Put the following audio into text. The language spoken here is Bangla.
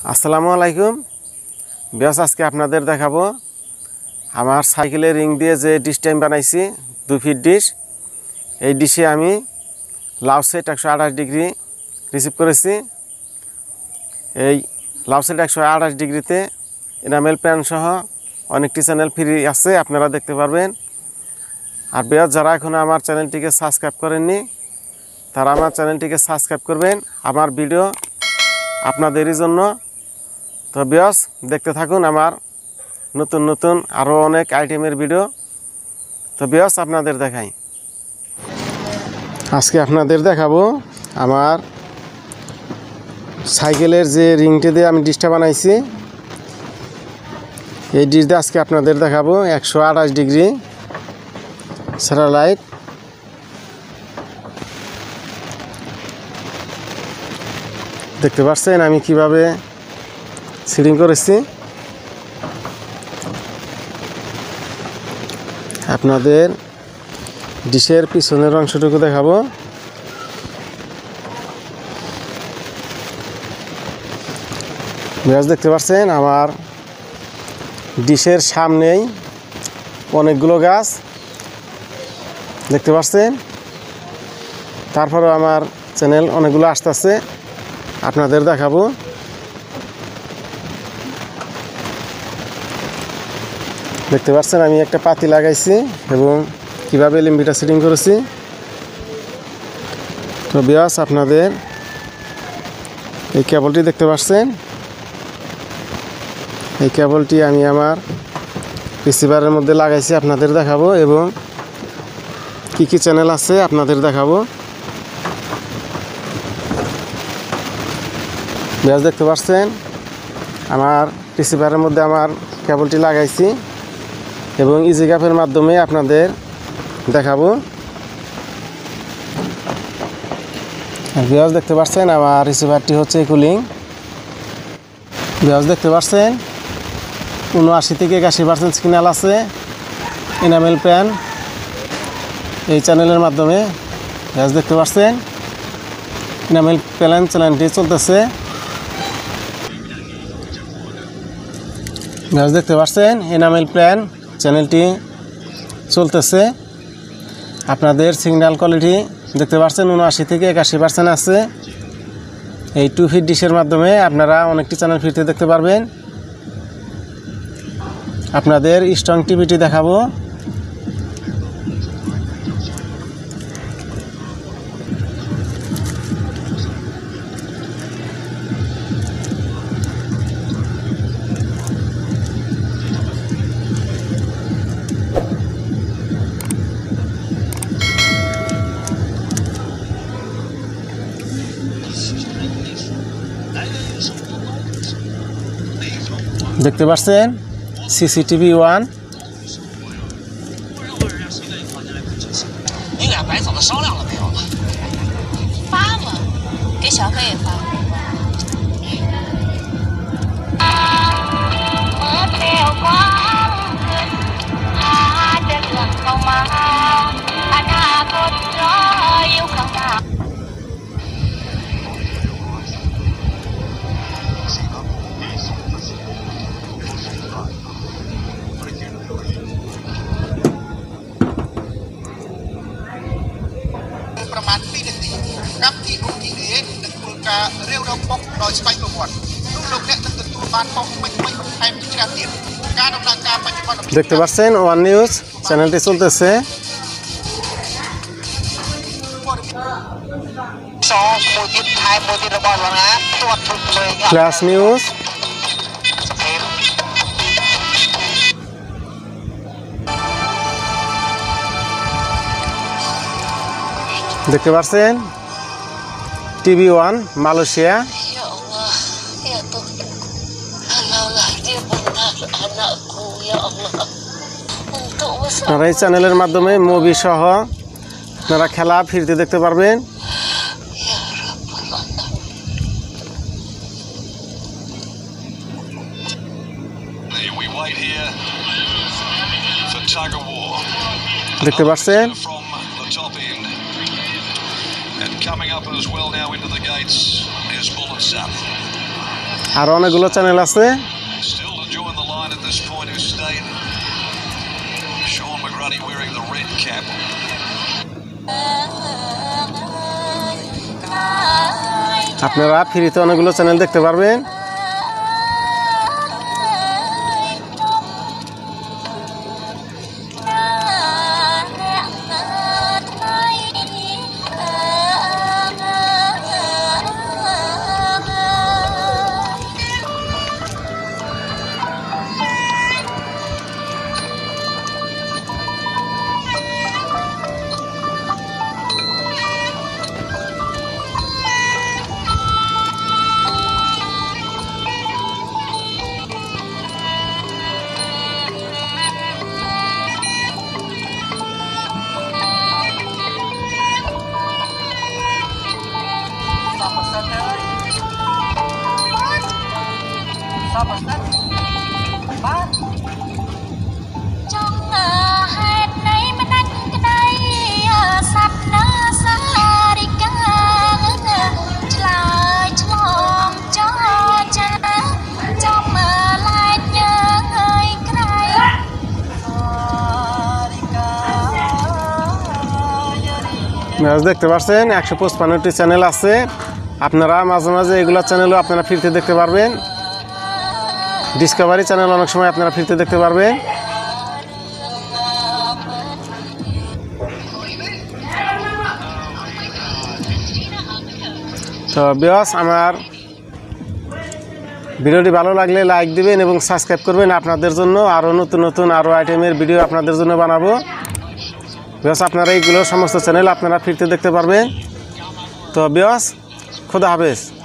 আসসালামু আলাইকুম বিয়াস, আজকে আপনাদের দেখাবো আমার সাইকেলের রিং দিয়ে যে ডিশ টাইম বানাইছি 2 ফিট ডিশ। এই ডিশে আমি লাউ সেট 128 ডিগ্রি রিসিভ করেছি। এই লাউ সেট 128 ডিগ্রিতে এনামেল প্যান সহ অনেকটি চ্যানেল ফ্রি আছে, আপনারা দেখতে পারবেন। আর বিয়াস, যারা এখনও আমার চ্যানেলটিকে সাবস্ক্রাইব করেননি তারা আমার চ্যানেলটিকে সাবস্ক্রাইব করবেন, আমার ভিডিও আপনাদেরই জন্য। তো বিয়াস, দেখতে থাকুন আমার নতুন নতুন আরও অনেক আইটেমের ভিডিও। তো বিয়াস, আপনাদের দেখাই। আজকে আপনাদের দেখাবো আমার সাইকেলের যে রিংটি দিয়ে আমি ডিশটা বানাইছি। এই ডিশ দিয়ে আজকে আপনাদের দেখাবো 128 ডিগ্রি স্যাটেলাইট। দেখতে পাচ্ছেন আমি কিভাবে সেটিং করেছি। আপনাদের ডিশের পিছনের অংশটুকু দেখাবো। বিয়াস, দেখতে পাচ্ছেন আমার ডিশের সামনেই অনেকগুলো গাছ দেখতে পাচ্ছেন। তারপরে আমার চ্যানেল অনেকগুলো আসতেছে, আপনাদের দেখাবো। দেখতে পাচ্ছেন আমি একটা পাতি লাগাইছি এবং কিভাবে লিম্বিটা সেটিং করেছি। তো বিয়াস, আপনাদের এই কেবলটি দেখতে পাচ্ছেন। এই কেবলটি আমি আমার রিসিভারের মধ্যে লাগাইছি, আপনাদের দেখাবো, এবং কি কি চ্যানেল আছে আপনাদের দেখাবো। বিয়াস, দেখতে পাচ্ছেন আমার রিসিভারের মধ্যে আমার কেবলটি লাগাইছি এবং ইজি গ্যাপের মাধ্যমে আপনাদের দেখাবো। বিয়াস, দেখতে পাচ্ছেন আমার রিসিভারটি হচ্ছে কুলিং। বিয়াস, দেখতে পাচ্ছেন 79 থেকে 81% সিগন্যাল আছে এনামেল প্যান এই চ্যানেলের মাধ্যমে। বিয়াস, দেখতে পাচ্ছেন এনামেল প্যান চ্যানেলটি চলতেছে। বিয়াস, দেখতে পাচ্ছেন এনামেল প্যান চ্যানেলটি চলতেছে। আপনাদের সিগন্যাল কোয়ালিটি দেখতে পাচ্ছেন 79 থেকে 81% আছে। এই 2 ফিট ডিশের মাধ্যমে আপনারা অনেকটি চ্যানেল ফিরতে দেখতে পারবেন। আপনাদের স্ট্রং টিভিটি দেখাবো। দেখতে পাচ্ছেন CCTV 1。 你俩白嫂子商量了没有？发嘛，给小飞也发。ประมาณ2 นาทีครับที่รูปที่นี้នឹងធ្វើការរាវរកប៉ុកដោយស្វ័យប្រវត្តិនោះលោកអ្នកនឹងទទួលបានប៉ុកថ្មីៗបន្ថែមជាច្រើនទៀតការដំណើរការបច្ចុប្បន្ន দেখতে পাচ্ছেন ওয়ান নিউজ চ্যানেলটি চলতেছে। ফ্ল্যাশ নিউজ, দেখতে পাচ্ছেন TV 1 মালয়েশিয়া। আপনারা এই চ্যানেলের মাধ্যমে মুভি সহ আপনারা খেলা ফিরতে দেখতে পারবেন। দেখতে পাচ্ছেন And coming up as well now into the gates is Bullet Sap. আর অনেকগুলো চ্যানেল আছে। Still to join the line at this point who stayed. Sean McGrady wearing the red cap. আপনারা ফ্রিতে অনেকগুলো চ্যানেল দেখতে পারবেন। দেখতে পাচ্ছেন 155টি চ্যানেল আছে। আপনারা মাঝে মাঝে এগুলা চ্যানেলও আপনারা ফ্রিতে দেখতে পারবেন। ডিসকভারি চ্যানেল অনেক সময় আপনারা ফ্রিতে দেখতে পারবেন। তো ভিউয়ার্স, আমার ভিডিওটি ভালো লাগলে লাইক দিবেন এবং সাবস্ক্রাইব করবেন। আপনাদের জন্য আরও নতুন নতুন আরও আইটেমের ভিডিও আপনাদের জন্য বানাবো। ভিউয়ার্স, আপনারা এইগুলো সমস্ত চ্যানেল আপনারা ফ্রিতে দেখতে পারবেন। তো ভিউয়ার্স, খোদা হাফেজ।